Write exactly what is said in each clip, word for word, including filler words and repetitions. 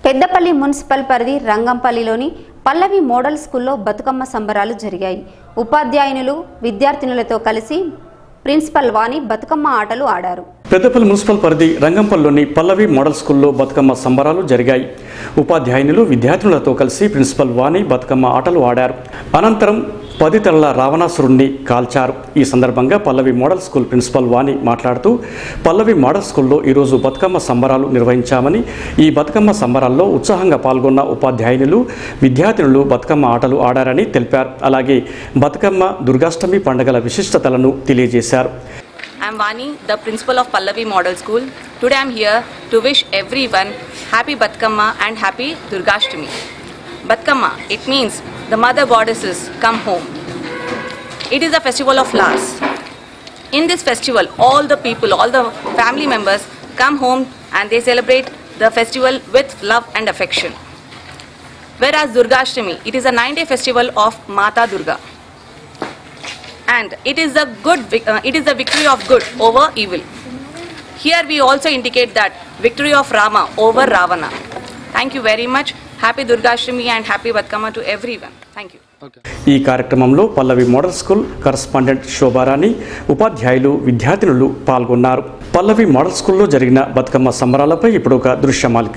Peddapalli municipal పరిధి రంగంపల్లిలోని పల్లవి model స్కూల్లో బతుకమ్మ సంబరాలు జరిగాయి. ఉపాధ్యాయులు విద్యార్థినులతో కలిసి ప్రిన్సిపల్ వాణి బతుకమ్మ ఆటలు ఆడారు. పెద్దపల్లి మున్సిపల్ పరిధి రంగంపల్లిలోని పల్లవి మోడల్ స్కూల్లో బతుకమ్మ సంబరాలు జరిగాయి. ఉపాధ్యాయులు విద్యార్థినులతో కలిసి ప్రిన్సిపల్ వాణి బతుకమ్మ ఆటలు ఆడారు. అనంతరం పది తలల రావణాసురుణ్ణి కాల్చారు. ఈ సందర్భంగా Pallavi model school principal Vani మాట్లాడుతూ పల్లవి మోడల్ స్కూల్లో ఈరోజు బతుకమ్మ సంబరాలు నిర్వహించామని, ఈ బతుకమ్మ సంబరాల్లో ఉత్సాహంగా పాల్గొన్న ఉపాధ్యాయులు విద్యార్థినులు బతుకమ్మ ఆటలు ఆడారని తెలిపారు. అలాగే బతుకమ్మ దుర్గాష్టమి పండుగల విశిష్టతలను తెలియజేశారు. I am Vani, the principal of Pallavi Model School. Today I am here to wish everyone happy Batkama and happy Durgashtami. Batkama, it means the mother goddesses come home. It is a festival of flowers. In this festival, all the people, all the family members come home and they celebrate the festival with love and affection. Whereas Durgashtami, it is a nine-day festival of Mata Durga. And it is a good, uh, it is the victory of good over evil. Here we also indicate that victory of Rama over Ravana. Thank you very much. Happy Durgashtami and happy Batkama to everyone. Thank you. ఈ కార్యక్రమంలో Pallavi model school correspondent Shobharani, ఉపాధ్యాయులు విద్యార్థినులు పాల్గొన్నారు. పల్లవి model స్కూల్లో జరిగిన బతుకమ్మ సంబరాలపై ఇప్పుడు ఒక దృశ్యమాలిక.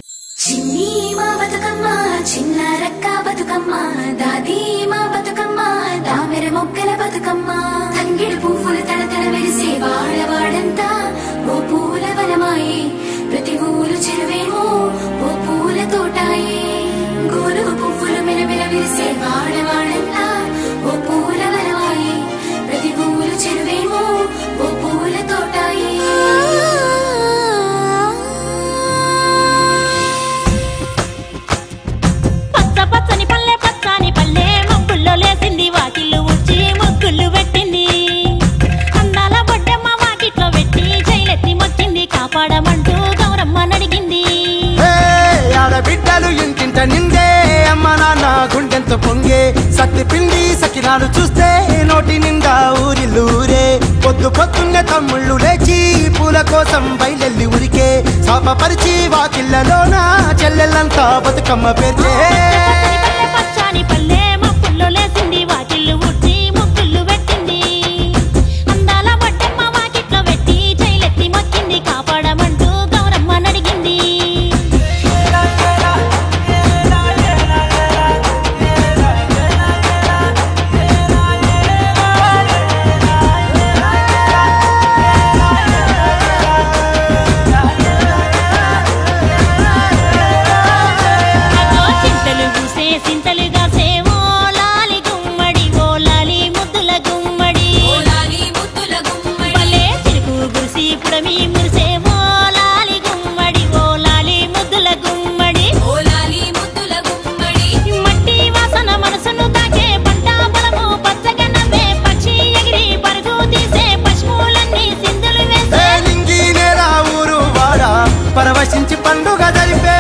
తంగిడి పువ్వులు తడతడ మెరిసే వాడవాడంతా ఓ పూల వనమాయే, ప్రతి ఊరు చెరువేమో ఓ పూల తోటాయే. గోరు పువ్వులు మెరమెర విరిసే వాడవాడంతా ఓ పూల వనమాయే, ప్రతి ఊరు చెరువేమో ఓ పూల తోటాయే. పచ్చ పచ్చని పల్లె పచ్చని పల్లె మబ్బుల్లో లేసింది, వాకిళ్ళు ఉచ్చి ముగ్గులు పెట్టింది. అందాల బొడ్డమ్మ వాకిట్లో పెట్టి జైలెత్తి మొక్కింది, కాపాడమంటూ గౌరమ్మ నడిగింది. ఆడబిడ్డలు ఇంటింట నిందే, అమ్మ నాన్న గుండెంతో పొంగే, సత్తి పిండి సకినాలు చూస్తే నోటి నిండా ఊరిల్లూరే. పొద్దు పొద్దున్నే తమ్ముళ్ళు లేచి పూల కోసం బయలెల్లి ఉరికే, శాపపరిచి వాకిళ్ళలోన చెల్లెళ్ళంతా బతుకమ్మ పేర్చే. పచ్చని పల్లె మబ్బుల్లో లేసింది, వాకిళ్ళు ఉచ్చి ముగ్గులు పెట్టింది. అందాల బొడ్డమ్మ వాకిట్లో పెట్టి జైలెత్తి మొక్కింది, కాపాడమంటూ గౌరమ్మ నడిగింది. పరవశించి పండుగ జరిపే